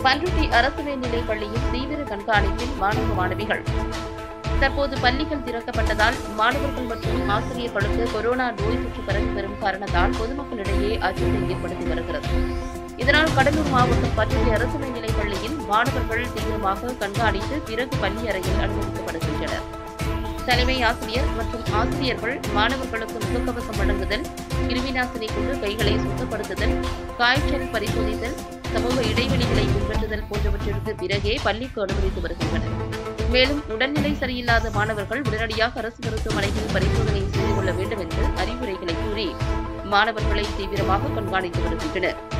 பண்ருட்டி அரசு மேல்நிலைப் பள்ளியில் தீவிர கண்காணிப்பில் மாணவ மாணவிகள். தற்போது பள்ளிகள் திறக்கப்பட்டதால் மாணவர்கள் மற்றும் ஆசிரியர்களுக்கு கொரோனா நோய் தொற்று பரவி வரும் காரணத்தால் பொதுமக்களிடையே அச்சத்தை ஏற்படுத்தி வருகிறது. இதனால் கடலூர் மாவட்டம் பண்ருட்டி அரசு மேல்நிலைப் பள்ளியில் மாணவர்கள் தீவிரமாக கண்காணித்து பிறகு பள்ளி அறையில் அனுமதிக்கப்படுகின்றனர். தலைமை ஆசிரியர் மற்றும் ஆசிரியர்கள் மாணவர்களுக்கு முகக்கவசம் வழங்குதல், கிருமிநாசினி கொண்டு கைகளை சுத்தப்படுத்துதல், காய்ச்சல் பரிசோதித்தல், சமூக இடைவெளிகளை பின்பற்றுதல் போன்றவற்றிற்கு பிறகே பள்ளிக்கு அனுமதித்து வருகின்றனர். மேலும் உடல்நிலை சரியில்லாத மாணவர்கள் உடனடியாக அரசு மருத்துவமனையில் பரிசோதனை செய்து கொள்ள வேண்டும் என்று அறிவுரைகளை கூறி மாணவர்களை தீவிரமாக கண்காணித்து வருகின்றனர்.